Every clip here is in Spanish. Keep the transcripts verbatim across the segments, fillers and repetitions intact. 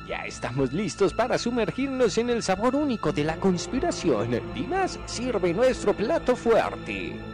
Ya estamos listos para sumergirnos en el sabor único de la conspiración. Dimas sirve nuestro plato fuerte.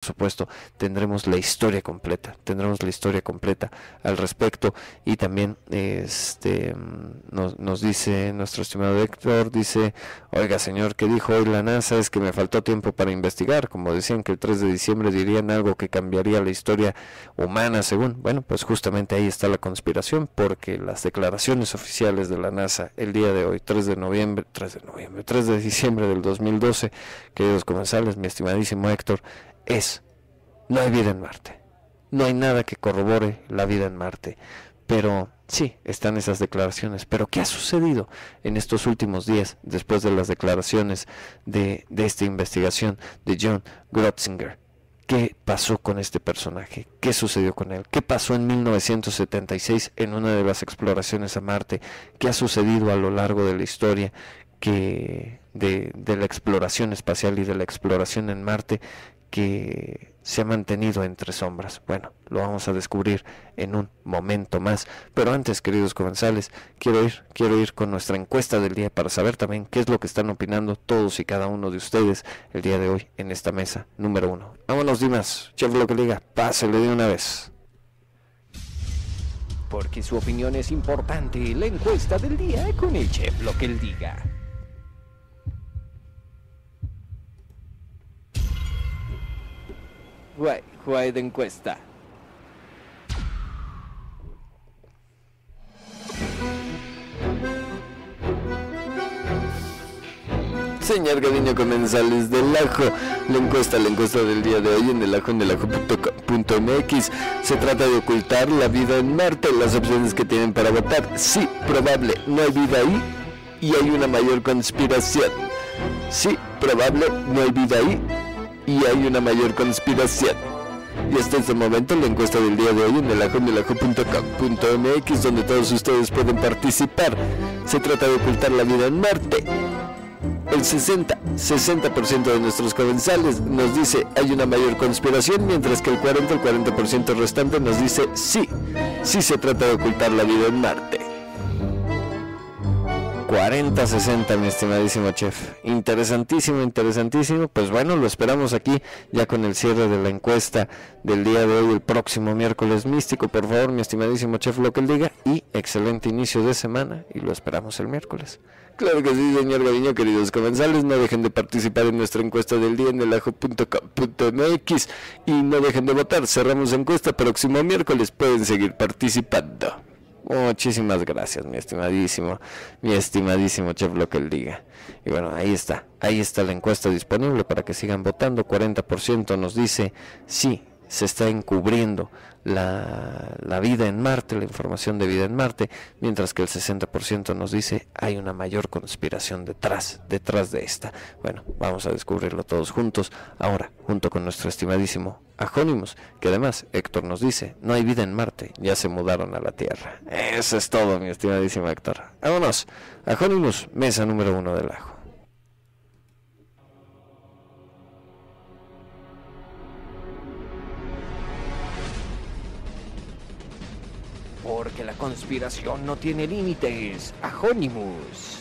supuesto, tendremos la historia completa, tendremos la historia completa al respecto. Y también este nos, nos dice nuestro estimado Héctor, dice, oiga señor, ¿qué dijo hoy la NASA? Es que me faltó tiempo para investigar, como decían que el tres de diciembre dirían algo que cambiaría la historia humana según. Bueno, pues justamente ahí está la conspiración, porque las declaraciones oficiales de la NASA el día de hoy, tres de noviembre, tres de noviembre, tres de diciembre del dos mil doce, queridos comensales, mi estimadísimo Héctor, es: no hay vida en Marte, no hay nada que corrobore la vida en Marte. Pero sí, están esas declaraciones. Pero ¿qué ha sucedido en estos últimos días después de las declaraciones de, de esta investigación de John Grotzinger? ¿Qué pasó con este personaje? ¿Qué sucedió con él? ¿Qué pasó en mil novecientos setenta y seis en una de las exploraciones a Marte? ¿Qué ha sucedido a lo largo de la historia que de, de la exploración espacial y de la exploración en Marte, que se ha mantenido entre sombras? Bueno, lo vamos a descubrir en un momento más, pero antes, queridos comensales, quiero ir, quiero ir con nuestra encuesta del día para saber también qué es lo que están opinando todos y cada uno de ustedes el día de hoy en esta mesa número uno. Vámonos, Dimas, chef lo que diga, pásele de una vez. Porque su opinión es importante, la encuesta del día con el chef lo que él diga. Juay, juay de encuesta. Señor Galiño, comensales del Ajo, la encuesta, la encuesta del día de hoy en el ajo en el ajo punto m x, se trata de ocultar la vida en Marte. Las opciones que tienen para votar: sí, probable, no hay vida ahí y hay una mayor conspiración. Sí, probable, no hay vida ahí y hay una mayor conspiración. Y hasta este momento la encuesta del día de hoy en el ajo en el ajo punto com punto m x, donde todos ustedes pueden participar. Se trata de ocultar la vida en Marte. El sesenta por ciento de nuestros comensales nos dice hay una mayor conspiración, mientras que el cuarenta por ciento restante nos dice sí, sí se trata de ocultar la vida en Marte. cuarenta sesenta, mi estimadísimo chef. Interesantísimo, interesantísimo. Pues bueno, lo esperamos aquí ya con el cierre de la encuesta del día de hoy, el próximo miércoles místico. Por favor, mi estimadísimo chef, lo que él diga. Y excelente inicio de semana, y lo esperamos el miércoles. Claro que sí, señor Gaviño, queridos comensales, no dejen de participar en nuestra encuesta del día en el ajo punto com punto m x y no dejen de votar. Cerramos encuesta próximo miércoles, pueden seguir participando. Muchísimas gracias, mi estimadísimo, mi estimadísimo chef, lo que él diga. Y bueno, ahí está, ahí está la encuesta disponible para que sigan votando. cuarenta por ciento nos dice sí, se está encubriendo la, la vida en Marte, la información de vida en Marte, mientras que el sesenta por ciento nos dice hay una mayor conspiración detrás, detrás de esta. Bueno, vamos a descubrirlo todos juntos, ahora, junto con nuestro estimadísimo Ajónimos, que además Héctor nos dice no hay vida en Marte, ya se mudaron a la Tierra. Eso es todo, mi estimadísimo Héctor. Vámonos, Ajónimos, mesa número uno del ajo. Porque la conspiración no tiene límites. Ajónimos.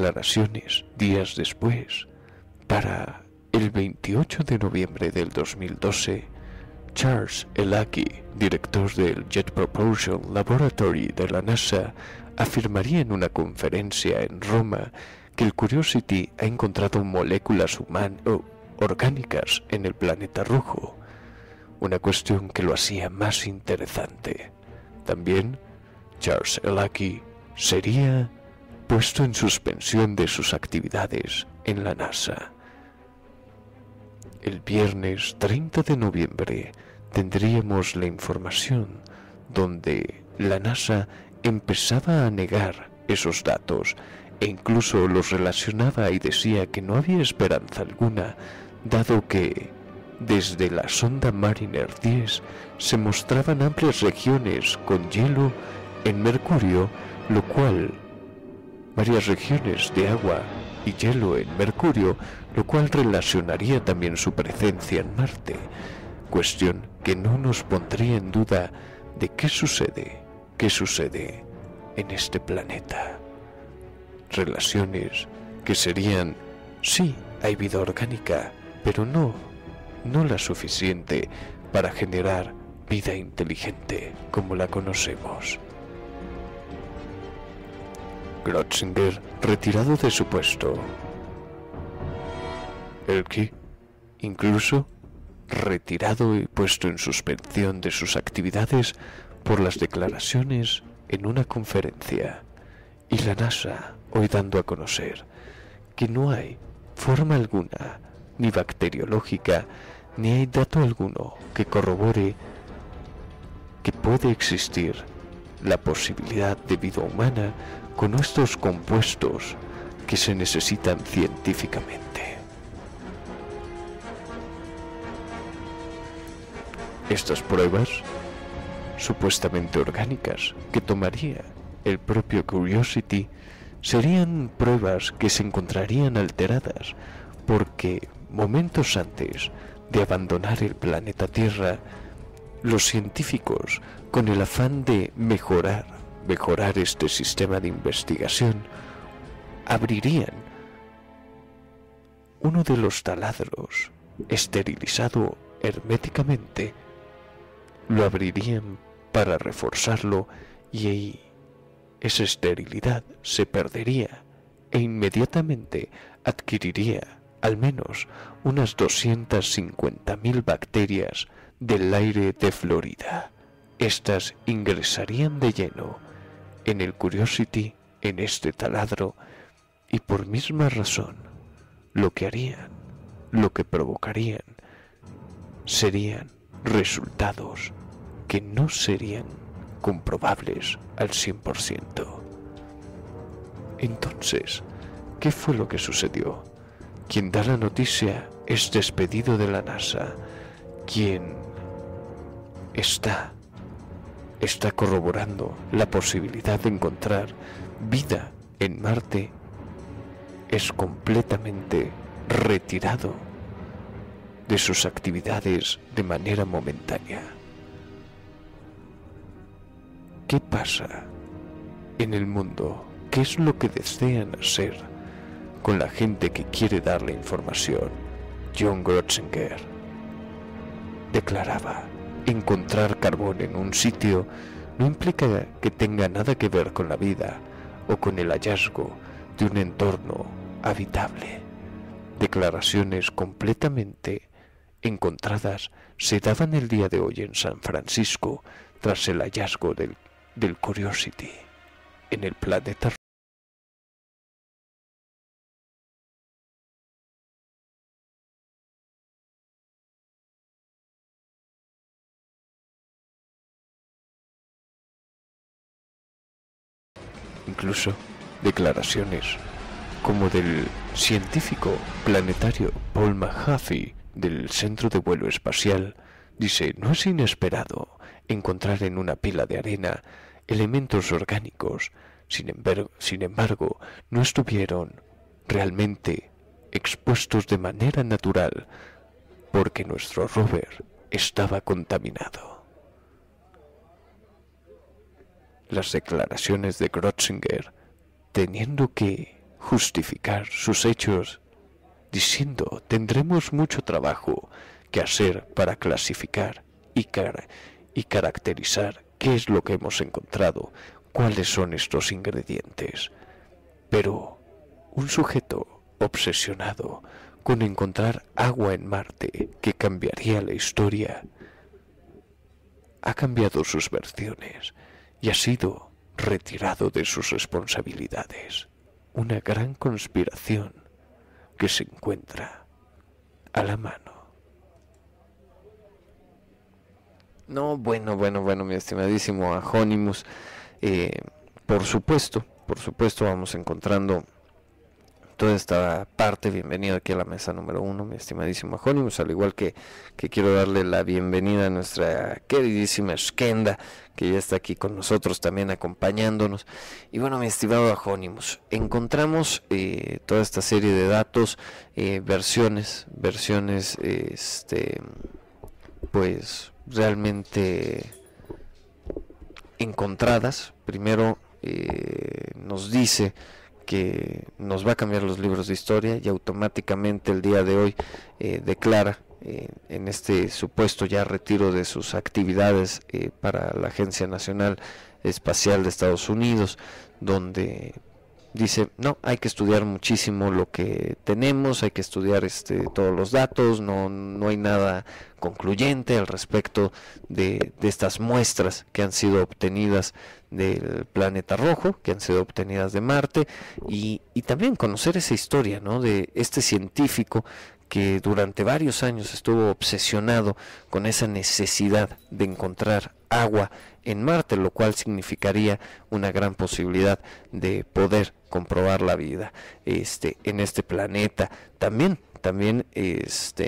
declaraciones días después. Para el veintiocho de noviembre del dos mil doce, Charles Elaki, director del Jet Propulsion Laboratory de la NASA, afirmaría en una conferencia en Roma que el Curiosity ha encontrado moléculas humanas o orgánicas en el planeta rojo, una cuestión que lo hacía más interesante. También, Charles Elaki sería puesto en suspensión de sus actividades en la NASA. El viernes treinta de noviembre tendríamos la información donde la NASA empezaba a negar esos datos e incluso los relacionaba y decía que no había esperanza alguna, dado que desde la sonda Mariner diez se mostraban amplias regiones con hielo en Mercurio, lo cual, varias regiones de agua y hielo en Mercurio, lo cual relacionaría también su presencia en Marte, cuestión que no nos pondría en duda de qué sucede, qué sucede en este planeta. Relaciones que serían, sí, hay vida orgánica, pero no, no la suficiente para generar vida inteligente como la conocemos. Grötzinger retirado de su puesto. Elki, incluso, retirado y puesto en suspensión de sus actividades por las declaraciones en una conferencia. Y la NASA hoy dando a conocer que no hay forma alguna, ni bacteriológica, ni hay dato alguno que corrobore que puede existir la posibilidad de vida humana con estos compuestos que se necesitan científicamente. Estas pruebas, supuestamente orgánicas, que tomaría el propio Curiosity, serían pruebas que se encontrarían alteradas porque momentos antes de abandonar el planeta Tierra, los científicos, con el afán de mejorar, mejorar este sistema de investigación, abrirían uno de los taladros esterilizado herméticamente, lo abrirían para reforzarlo y ahí esa esterilidad se perdería e inmediatamente adquiriría al menos unas doscientas cincuenta mil bacterias del aire de Florida. Estas ingresarían de lleno en el Curiosity, en este taladro, y por misma razón, lo que harían, lo que provocarían, serían resultados que no serían comprobables al cien por ciento. Entonces, ¿qué fue lo que sucedió? Quien da la noticia es despedido de la NASA. Quien está, está corroborando la posibilidad de encontrar vida en Marte es completamente retirado de sus actividades de manera momentánea. ¿Qué pasa en el mundo? ¿Qué es lo que desean hacer con la gente que quiere dar la información? John Grötzinger declaraba: encontrar carbón en un sitio no implica que tenga nada que ver con la vida o con el hallazgo de un entorno habitable. Declaraciones completamente encontradas se daban el día de hoy en San Francisco tras el hallazgo del, del Curiosity en el planeta. Incluso declaraciones como del científico planetario Paul Mahaffey del Centro de Vuelo Espacial. Dice: no es inesperado encontrar en una pila de arena elementos orgánicos, sin embargo, sin embargo no estuvieron realmente expuestos de manera natural porque nuestro rover estaba contaminado. Las declaraciones de Grötzinger, teniendo que justificar sus hechos diciendo tendremos mucho trabajo que hacer para clasificar y, car y caracterizar qué es lo que hemos encontrado, cuáles son estos ingredientes. Pero un sujeto obsesionado con encontrar agua en Marte que cambiaría la historia ha cambiado sus versiones y ha sido retirado de sus responsabilidades. Una gran conspiración que se encuentra a la mano. No, bueno, bueno, bueno, mi estimadísimo Ajónimos, eh, por supuesto, por supuesto vamos encontrando toda esta parte. Bienvenido aquí a la mesa número uno, mi estimadísimo Ajónimos, al igual que, que quiero darle la bienvenida a nuestra queridísima Skenda, que ya está aquí con nosotros también acompañándonos. Y bueno, mi estimado Ajónimos, encontramos eh, toda esta serie de datos, eh, versiones, versiones, eh, este, pues realmente encontradas. Primero eh, nos dice que nos va a cambiar los libros de historia y automáticamente el día de hoy eh, declara eh, en este supuesto ya retiro de sus actividades eh, para la Agencia Nacional Espacial de Estados Unidos, donde dice, no, hay que estudiar muchísimo lo que tenemos, hay que estudiar este, todos los datos, no, no hay nada concluyente al respecto de, de estas muestras que han sido obtenidas del planeta rojo, que han sido obtenidas de Marte, y, y también conocer esa historia, ¿no?, de este científico que durante varios años estuvo obsesionado con esa necesidad de encontrar agua en Marte, lo cual significaría una gran posibilidad de poder comprobar la vida este, en este planeta. También, también este,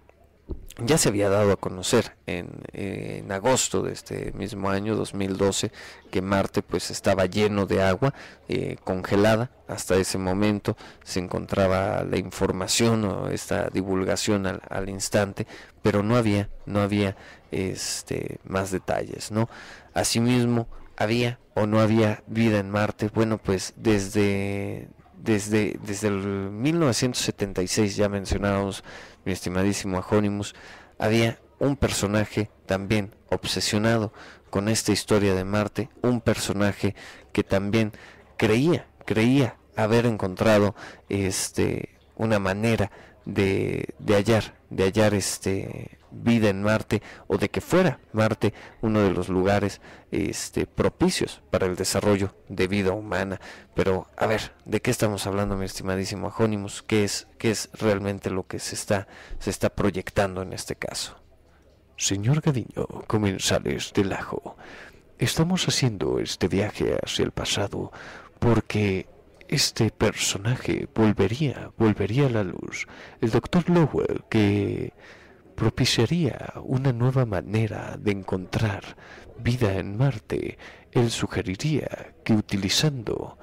ya se había dado a conocer en, en agosto de este mismo año, dos mil doce, que Marte pues estaba lleno de agua eh, congelada. Hasta ese momento se encontraba la información o esta divulgación al, al instante, pero no había, no había este, más detalles, ¿no? Asimismo, ¿había o no había vida en Marte? Bueno, pues desde, desde, desde el mil novecientos setenta y seis, ya mencionábamos, mi estimadísimo Ajónimos, había un personaje también obsesionado con esta historia de Marte, un personaje que también creía, creía haber encontrado este, una manera de, de hallar, de hallar este vida en Marte, o de que fuera Marte uno de los lugares este, propicios para el desarrollo de vida humana. Pero a ver, ¿de qué estamos hablando, mi estimadísimo Ajónimos? ¿Qué es, qué es realmente lo que se está, se está proyectando en este caso? Señor Gadiño, comensales del Ajo, estamos haciendo este viaje hacia el pasado porque este personaje volvería, volvería a la luz. El doctor Lowell, que propiciaría una nueva manera de encontrar vida en Marte. Él sugeriría que utilizando,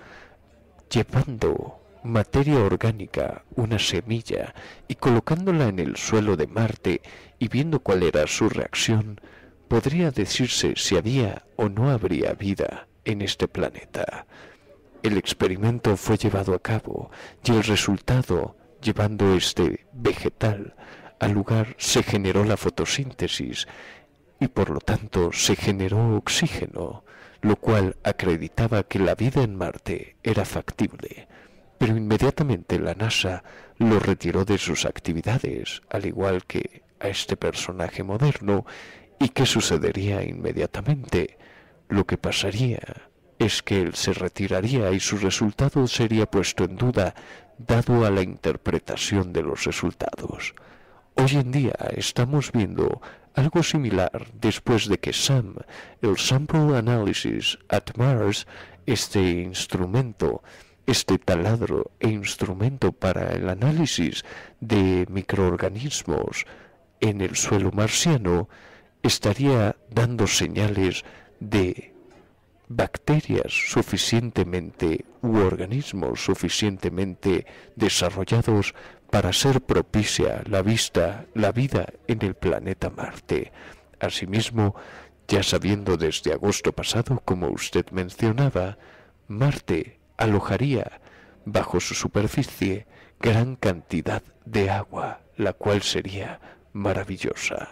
llevando materia orgánica, una semilla, y colocándola en el suelo de Marte y viendo cuál era su reacción, podría decirse si había o no habría vida en este planeta. El experimento fue llevado a cabo y el resultado, llevando este vegetal al lugar, se generó la fotosíntesis y por lo tanto se generó oxígeno, lo cual acreditaba que la vida en Marte era factible. Pero inmediatamente la NASA lo retiró de sus actividades, al igual que a este personaje moderno. ¿Y qué sucedería inmediatamente? Lo que pasaría es que él se retiraría y su resultado sería puesto en duda, dado a la interpretación de los resultados. Hoy en día estamos viendo algo similar después de que SAM, el Sample Analysis at Mars, este instrumento, este taladro e instrumento para el análisis de microorganismos en el suelo marciano, estaría dando señales de bacterias suficientemente u organismos suficientemente desarrollados para ser propicia la vista, la vida en el planeta Marte. Asimismo, ya sabiendo desde agosto pasado, como usted mencionaba, Marte alojaría bajo su superficie gran cantidad de agua, la cual sería maravillosa.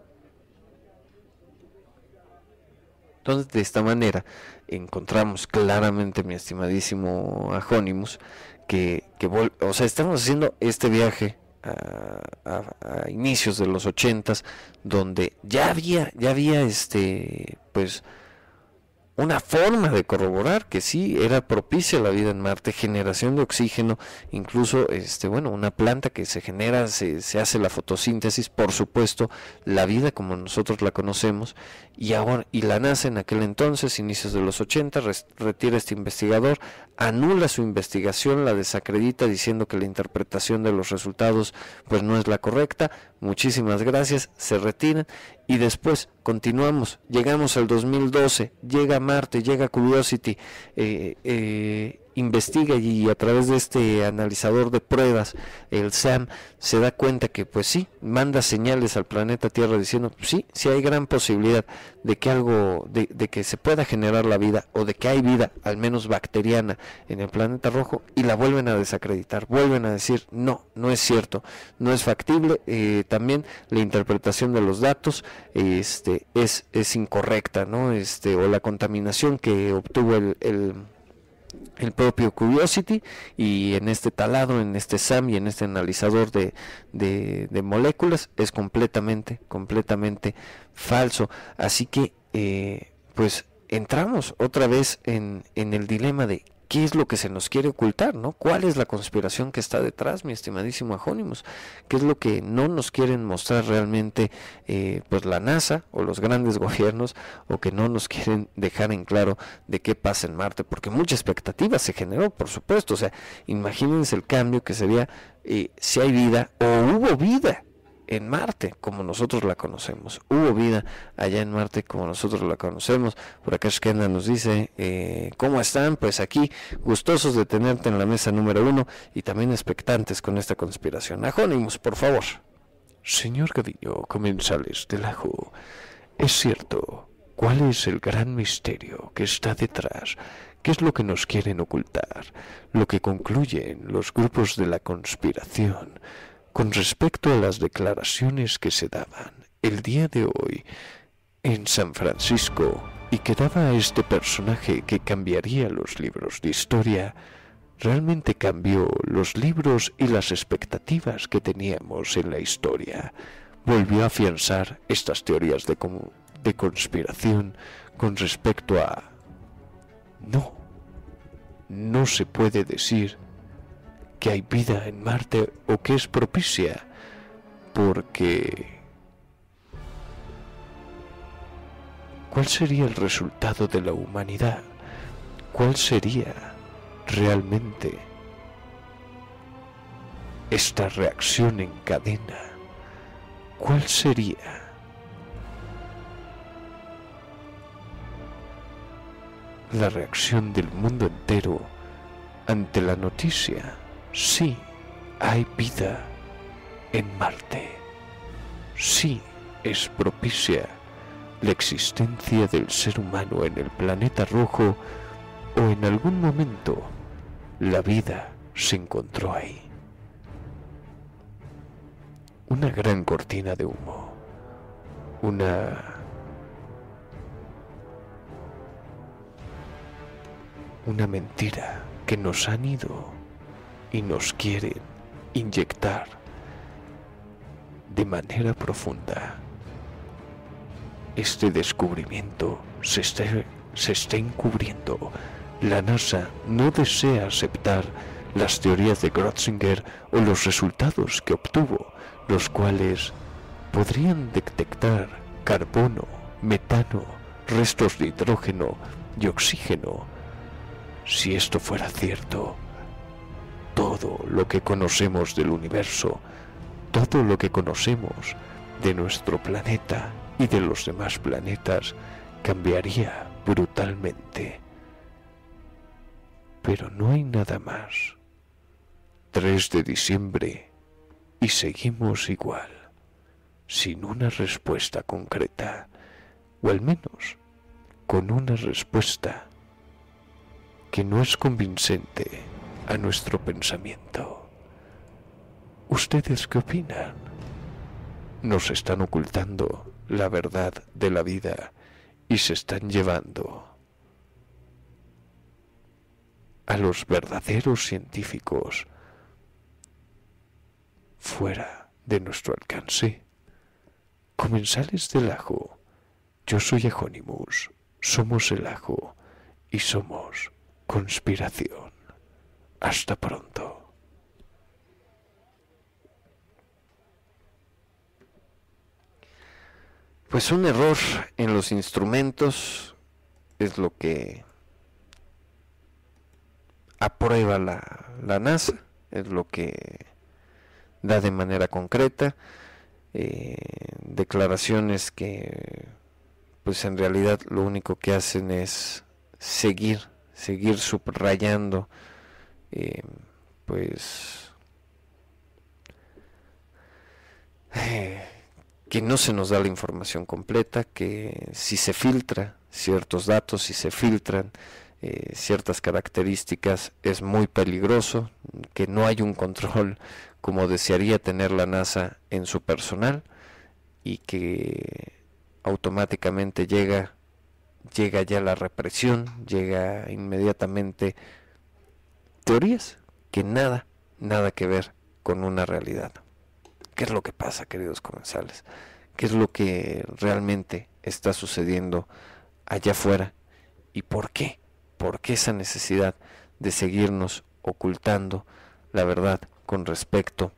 Entonces, de esta manera, encontramos claramente, mi estimadísimo Ajonimus, que, que o sea, estamos haciendo este viaje a, a, a inicios de los ochentas, donde ya había, ya había este, pues, una forma de corroborar que sí era propicia la vida en Marte, generación de oxígeno, incluso este bueno, una planta que se genera, se, se hace la fotosíntesis, por supuesto, la vida como nosotros la conocemos, y ahora, y la NASA en aquel entonces, inicios de los ochenta, res, retira este investigador, anula su investigación, la desacredita diciendo que la interpretación de los resultados pues no es la correcta. Muchísimas gracias, se retiran y después continuamos, llegamos al dos mil doce, llega Marte, llega Curiosity, eh, eh, investiga y a través de este analizador de pruebas, el SAM, se da cuenta que pues sí, manda señales al planeta Tierra diciendo sí, sí hay gran posibilidad de que algo, de, de que se pueda generar la vida, o de que hay vida, al menos bacteriana, en el planeta rojo, y la vuelven a desacreditar, vuelven a decir no, no es cierto, no es factible. Eh, también la interpretación de los datos este es, es incorrecta, ¿no? Este, o la contaminación que obtuvo el, el el propio Curiosity, y en este talado, en este SAM y en este analizador de, de, de moléculas es completamente, completamente falso. Así que eh, pues entramos otra vez en, en el dilema de qué es lo que se nos quiere ocultar, ¿no? ¿Cuál es la conspiración que está detrás, mi estimadísimo Ajonimus? ¿Qué es lo que no nos quieren mostrar realmente eh, pues la NASA o los grandes gobiernos, o que no nos quieren dejar en claro de qué pasa en Marte? Porque mucha expectativa se generó, por supuesto. O sea, imagínense el cambio que sería eh, si hay vida o hubo vida en Marte como nosotros la conocemos. Hubo vida allá en Marte como nosotros la conocemos. Por acá Shkenda nos dice eh, ¿cómo están? Pues aquí gustosos de tenerte en la mesa número uno y también expectantes con esta conspiración. Ajonimus, por favor. Señor Gadiño Comensales del Ajo, es cierto. ¿Cuál es el gran misterio que está detrás? ¿Qué es lo que nos quieren ocultar? Lo que concluyen los grupos de la conspiración con respecto a las declaraciones que se daban el día de hoy en San Francisco, y que daba a este personaje que cambiaría los libros de historia, realmente cambió los libros y las expectativas que teníamos en la historia. Volvió a afianzar estas teorías de, de conspiración con respecto a no, no se puede decir que hay vida en Marte o que es propicia, porque ¿cuál sería el resultado de la humanidad? ¿Cuál sería realmente esta reacción en cadena? ¿Cuál sería la reacción del mundo entero ante la noticia? Sí, hay vida en Marte. Sí, es propicia la existencia del ser humano en el planeta rojo, o en algún momento la vida se encontró ahí. Una gran cortina de humo, una una mentira que nos han ido y nos quieren inyectar de manera profunda. Este descubrimiento se está, se está encubriendo. La NASA no desea aceptar las teorías de Grötzinger o los resultados que obtuvo, los cuales podrían detectar carbono, metano, restos de hidrógeno y oxígeno. Si esto fuera cierto, todo lo que conocemos del universo, todo lo que conocemos de nuestro planeta y de los demás planetas cambiaría brutalmente. Pero no hay nada más. tres de diciembre y seguimos igual, sin una respuesta concreta, o al menos con una respuesta que no es convincente a nuestro pensamiento. ¿Ustedes qué opinan? Nos están ocultando la verdad de la vida y se están llevando a los verdaderos científicos fuera de nuestro alcance. Comensales del ajo, yo soy Ejonimus, somos el ajo y somos conspiración. Hasta pronto. Pues un error en los instrumentos es lo que aprueba la, la NASA, es lo que da de manera concreta eh, declaraciones que pues en realidad lo único que hacen es seguir, seguir subrayando eh, pues eh, que no se nos da la información completa, que si se filtra ciertos datos, si se filtran eh, ciertas características, es muy peligroso, que no hay un control como desearía tener la NASA en su personal y que automáticamente llega, llega ya la represión, llega inmediatamente teorías que nada, nada que ver con una realidad. ¿Qué es lo que pasa, queridos comensales? ¿Qué es lo que realmente está sucediendo allá afuera? ¿Y por qué? ¿Por qué esa necesidad de seguirnos ocultando la verdad con respecto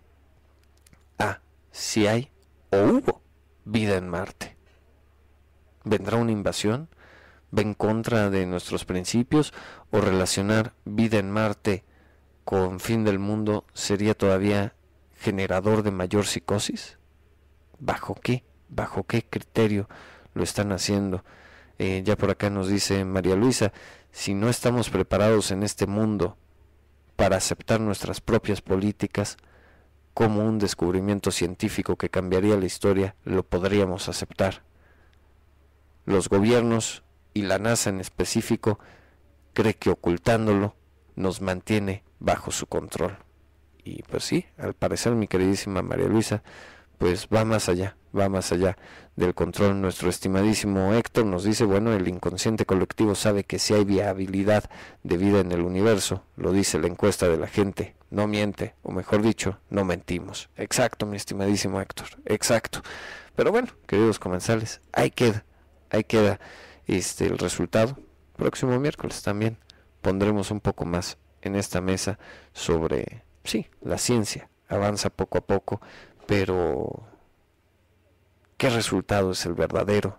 a si hay o hubo vida en Marte? ¿Vendrá una invasión? ¿Va en contra de nuestros principios? ¿O relacionar vida en Marte con fin del mundo sería todavía generador de mayor psicosis? ¿Bajo qué? ¿Bajo qué criterio lo están haciendo? Eh, ya por acá nos dice María Luisa, si no estamos preparados en este mundo para aceptar nuestras propias políticas, ¿cómo un descubrimiento científico que cambiaría la historia lo podríamos aceptar? Los gobiernos y la NASA en específico cree que ocultándolo nos mantiene bajo su control. Y pues sí, al parecer mi queridísima María Luisa, pues va más allá, va más allá del control. Nuestro estimadísimo Héctor nos dice, bueno, el inconsciente colectivo sabe que si hay viabilidad de vida en el universo, lo dice la encuesta de la gente, no miente, o mejor dicho, no mentimos. Exacto, mi estimadísimo Héctor, exacto. Pero bueno, queridos comensales, ahí queda, ahí queda este el resultado. Próximo miércoles también pondremos un poco más en esta mesa sobre, sí, la ciencia avanza poco a poco, pero ¿qué resultado es el verdadero?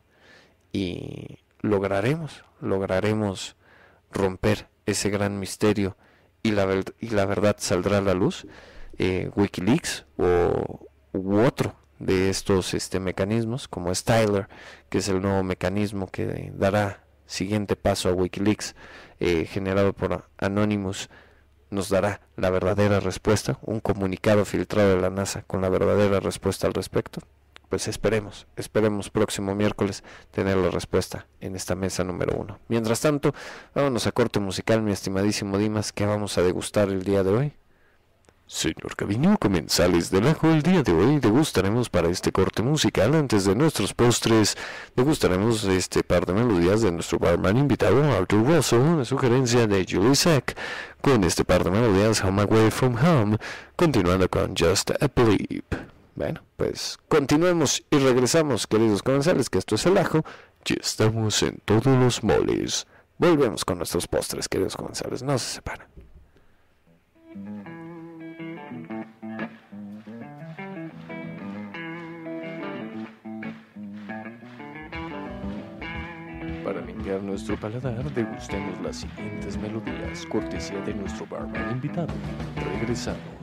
Y lograremos, lograremos romper ese gran misterio y la, y la verdad saldrá a la luz. Eh, Wikileaks o u otro de estos este, mecanismos, como es Tyler, que es el nuevo mecanismo que dará siguiente paso a Wikileaks, eh, generado por Anonymous, nos dará la verdadera respuesta, un comunicado filtrado de la NASA con la verdadera respuesta al respecto. Pues esperemos, esperemos próximo miércoles tener la respuesta en esta mesa número uno. Mientras tanto, vámonos a corte musical, mi estimadísimo Dimas, que vamos a degustar el día de hoy. Señor Gaviño, comensales del ajo, el día de hoy degustaremos para este corte musical, antes de nuestros postres, degustaremos este par de melodías de nuestro barman invitado, Arthur Russell, una sugerencia de Julie Sack, con este par de melodías, Home Away From Home, continuando con Just a Bleep. Bueno, pues continuemos y regresamos, queridos comensales, que esto es el ajo, ya estamos en todos los moles. Volvemos con nuestros postres, queridos comensales, no se separan. Para limpiar nuestro paladar, degustemos las siguientes melodías, cortesía de nuestro barman invitado. Regresamos.